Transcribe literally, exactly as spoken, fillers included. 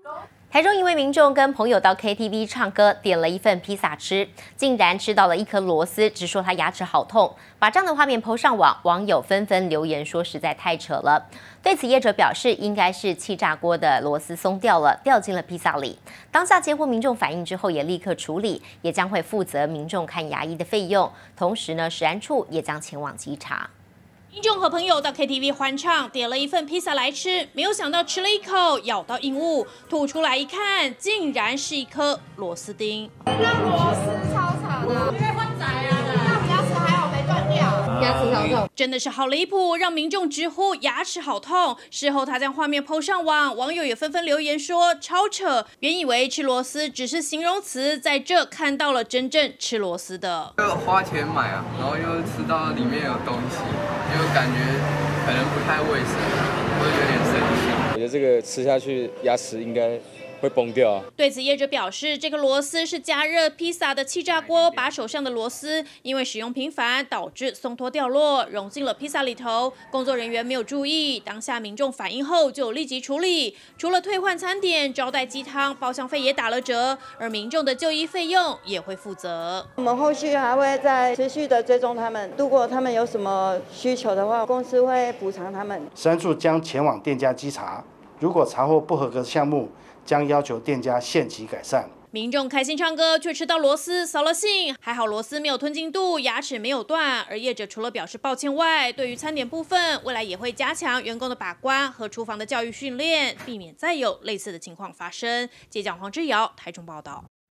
台中一位民众跟朋友到 K T V 唱歌，点了一份披萨吃，竟然吃到了一颗螺丝，直说他牙齿好痛。把这样的画面 po 上网，网友纷纷留言说实在太扯了。对此，业者表示应该是气炸锅的螺丝松掉了，掉进了披萨里。当下接获民众反映之后，也立刻处理，也将会负责民众看牙医的费用。同时呢，食安处也将前往稽查。 民众和朋友到 K T V 欢唱，点了一份披萨来吃，没有想到吃了一口，咬到硬物，吐出来一看，竟然是一颗螺丝钉。 那螺丝超长的，因为会窄啊，那牙齿还好没断掉，牙齿好痛， 真的是好离谱，让民众直呼牙齿好痛。事后他将画面 po 上网，网友也纷纷留言说超扯，原以为吃螺丝只是形容词，在这看到了真正吃螺丝的。 就花钱买啊，然后又吃到里面有东西。 就感觉可能不太卫生，或者有点生气。 我觉得这个吃下去牙齿应该会崩掉啊。 对此，业者表示，这个螺丝是加热披萨的气炸锅把手上的螺丝，因为使用频繁导致松脱掉落，融进了披萨里头。工作人员没有注意，当下民众反应后就立即处理，除了退换餐点、招待鸡汤，包厢费也打了折，而民众的就医费用也会负责。 我们后续还会再持续的追踪他们，如果他们有什么需求的话，公司会补偿他们。 食安处将前往店家稽查，如果查获不合格项目， 将要求店家限期改善。 民众开心唱歌，却吃到螺丝，扫了兴。还好螺丝没有吞进肚，牙齿没有断。而业者除了表示抱歉外，对于餐点部分，未来也会加强员工的把关和厨房的教育训练，避免再有类似的情况发生。记者黄之尧台中报道。